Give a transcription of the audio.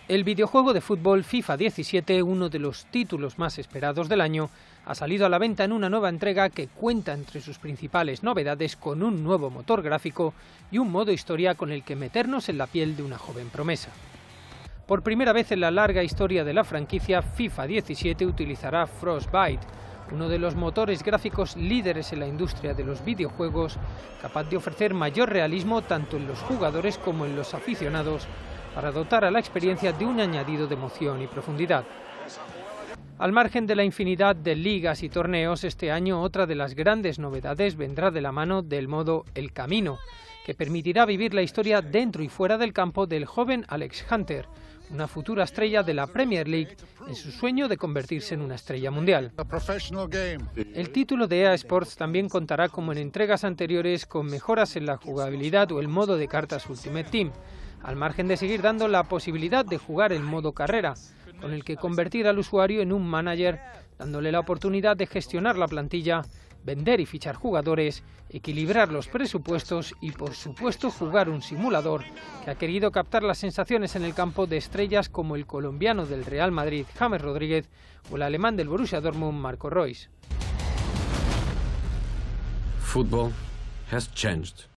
El videojuego de fútbol FIFA 17, uno de los títulos más esperados del año, ha salido a la venta en una nueva entrega que cuenta entre sus principales novedades con un nuevo motor gráfico y un modo historia con el que meternos en la piel de una joven promesa. Por primera vez en la larga historia de la franquicia, FIFA 17 utilizará Frostbite, uno de los motores gráficos líderes en la industria de los videojuegos, capaz de ofrecer mayor realismo tanto en los jugadores como en los aficionados, para dotar a la experiencia de un añadido de emoción y profundidad. Al margen de la infinidad de ligas y torneos, este año otra de las grandes novedades vendrá de la mano del modo El Camino, que permitirá vivir la historia dentro y fuera del campo del joven Alex Hunter, una futura estrella de la Premier League en su sueño de convertirse en una estrella mundial. El título de EA Sports también contará, como en entregas anteriores, con mejoras en la jugabilidad o el modo de cartas Ultimate Team, al margen de seguir dando la posibilidad de jugar el modo carrera, con el que convertir al usuario en un manager, dándole la oportunidad de gestionar la plantilla, vender y fichar jugadores, equilibrar los presupuestos y, por supuesto, jugar un simulador que ha querido captar las sensaciones en el campo de estrellas como el colombiano del Real Madrid, James Rodríguez, o el alemán del Borussia Dortmund, Marco Reus. Football has changed.